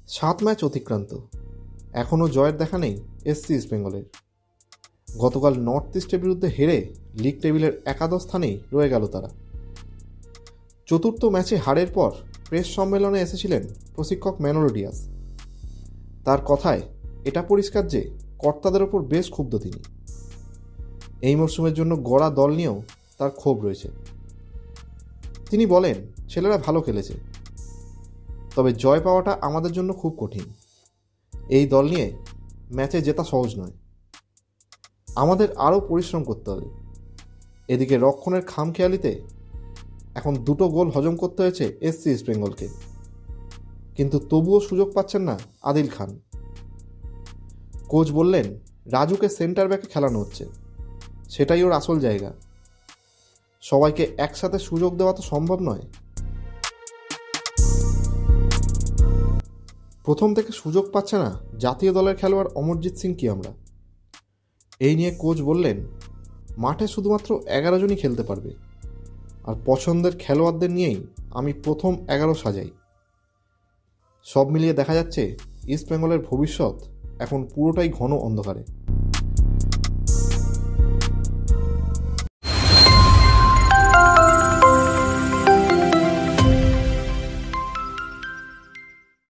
7 match অতিক্রান্ত, এখনও জয়ের দেখা নেই এসসি ইস্টবেঙ্গলের। গতকাল নর্থ ইস্টের বিরুদ্ধে হেরে লিগ টেবিলের একাদশ স্থানেই রয়ে গেল তারা। চতুর্থ ম্যাচে হারের পর প্রেস সম্মেলনে এসেছিলেন প্রশিক্ষক ম্যানোলো ডিয়াজ। তার কথায় এটা পরিষ্কার যে কর্তাদের ওপর বেশ ক্ষুব্ধ তিনি। এই মরশুমের জন্য গড়া দল নিয়েও তার ক্ষোভ রয়েছে। তিনি বলেন, ছেলেরা ভালো খেলেছে, তবে জয় পাওয়াটা আমাদের জন্য খুব কঠিন। এই দল নিয়ে ম্যাচে জেতা সহজ নয়, আমাদের আরও পরিশ্রম করতে হবে। এদিকে রক্ষণের খামখেয়ালিতে এখন 2টো গোল হজম করতে হয়েছে এসসি ইস্টবেঙ্গলকে, কিন্তু তবুও সুযোগ পাচ্ছেন না আদিল খান। কোচ বললেন, রাজুকে সেন্টার ব্যাকে খেলানো হচ্ছে, সেটাই ওর আসল জায়গা। সবাইকে একসাথে সুযোগ দেওয়া তো সম্ভব নয়। প্রথম থেকে সুযোগ পাচ্ছে না জাতীয় দলের খেলোয়াড় অমরজিৎ সিং কি আমরা। এই নিয়ে কোচ বললেন, মাঠে শুধুমাত্র 11 জনই খেলতে পারবে, আর পছন্দের খেলোয়াড়দের নিয়েই আমি প্রথম 11 সাজাই। সব মিলিয়ে দেখা যাচ্ছে ইস্টবেঙ্গলের ভবিষ্যৎ এখন পুরোটাই ঘন অন্ধকারে।